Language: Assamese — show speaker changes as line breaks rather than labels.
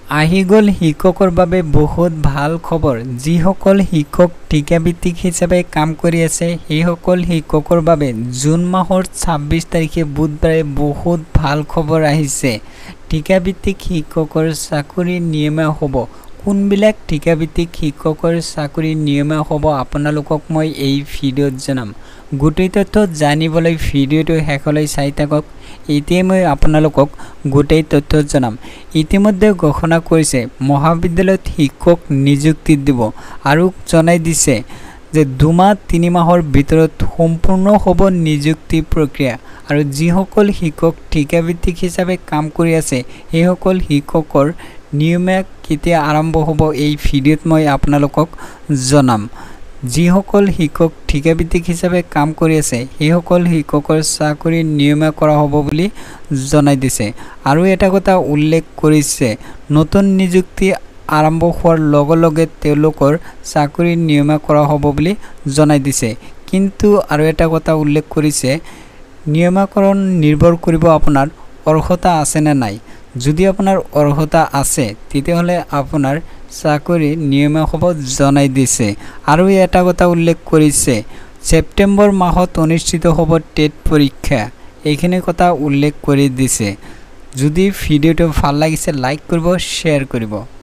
আহি গ'ল শিক্ষকৰ বাবে বহুত ভাল খবৰ। যিসকল শিক্ষক ঠিকাভিত্তিক হিচাপে কাম কৰি আছে সেইসকল শিক্ষকৰ বাবে জুন মাহৰ 26 তাৰিখে বুধবাৰে বহুত ভাল খবৰ আহিছে। ঠিকাভিত্তিক শিক্ষকৰ চাকৰি নিয়মীয়া হ'ব। কোনবিলাক ঠিকাভিত্তিক শিক্ষকৰ চাকৰি নিয়মীয়া হ'ব আপোনালোকক মই এই ভিডিঅ'ত জনাম। গোটেই তথ্য জানিবলৈ ভিডিঅ'টো শেষলৈ চাই থাকক। এতিয়া মই আপোনালোকক গোটেই তথ্য জনাম। ইতিমধ্যে ঘোষণা কৰিছে মহাবিদ্যালয়ত শিক্ষক নিযুক্তি দিব আৰু জনাই দিছে যে 2 মাহ 3 মাহৰ ভিতৰত সম্পূৰ্ণ হ'ব নিযুক্তি প্ৰক্ৰিয়া। আৰু যিসকল শিক্ষক ঠিকাভিত্তিক হিচাপে কাম কৰি আছে সেইসকল শিক্ষকৰ নিয়মীয়া কেতিয়া আৰম্ভ হ'ব এই ভিডিঅ'ত মই আপোনালোকক জনাম। যিসকল শিক্ষক ঠিকাভিত্তিক হিচাপে কাম কৰি আছে সেইসকল শিক্ষকৰ চাকৰি নিয়মীয়া কৰা হ'ব বুলি জনাই দিছে। আৰু এটা কথা উল্লেখ কৰিছে নতুন নিযুক্তি আৰম্ভ হোৱাৰ লগে লগে তেওঁলোকৰ চাকৰি নিয়মীয়া কৰা হ'ব বুলি জনাই দিছে। কিন্তু আৰু এটা কথা উল্লেখ কৰিছে নিয়মীয়াকৰণ নিৰ্ভৰ কৰিব আপোনাৰ অৰ্হতা আছে নে নাই। যদি আপোনাৰ অৰ্হতা আছে তেতিয়াহ'লে আপোনাৰ চাকৰি নিয়মীয়া হ'ব জনাই দিছে। আৰু এটা কথা উল্লেখ কৰিছে ছেপ্টেম্বৰ মাহত অনুষ্ঠিত হ'ব টেট পৰীক্ষা। এইখিনি কথা উল্লেখ কৰি দিছে। যদি ভিডিঅ'টো ভাল লাগিছে লাইক কৰিব, শ্বেয়াৰ কৰিব।